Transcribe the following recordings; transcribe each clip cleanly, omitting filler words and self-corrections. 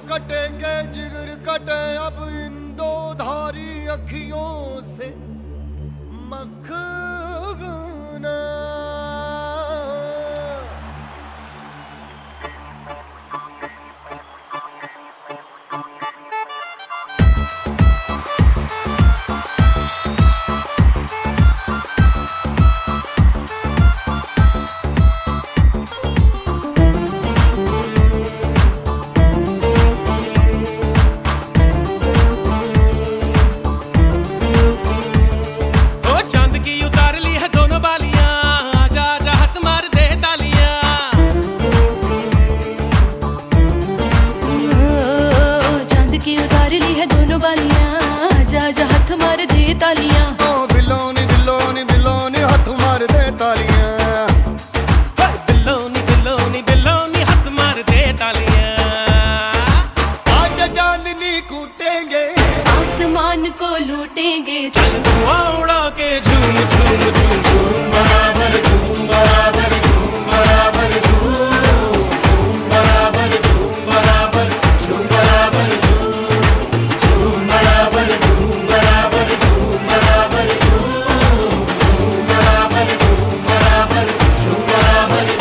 कटेंगे जिगर कटे अब इन दो धारी अखियों से मखना। तालियां बिलोनी बिलोनी बिलोनी हाथ मार दे तालियां। बिलोनी बिलोनी बिलोनी हाथ मार दे तालियां। आज चांदनी कूटेंगे आसमान को लूटेंगे। चल धुआं उड़ा के झूम झूम झूम झूम बराबर झूम बराबर झूम बराबर झूम बराबर झूम बराबर झूम बराबर झूम बराबर झूम बराबर झूम बराबर झूम बराबर झूम बराबर झूम बराबर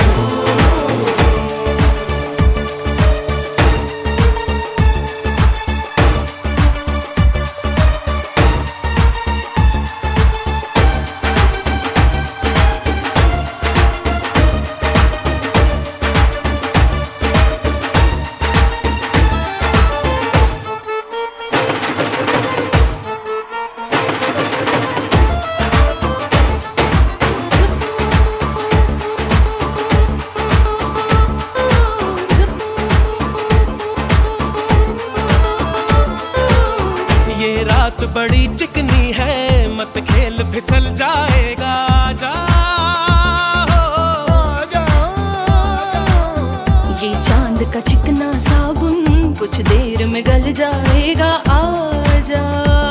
रात बड़ी चिकनी है मत खेल फिसल जाएगा। जा ये चांद का चिकना साबुन कुछ देर में गल जाएगा। आजा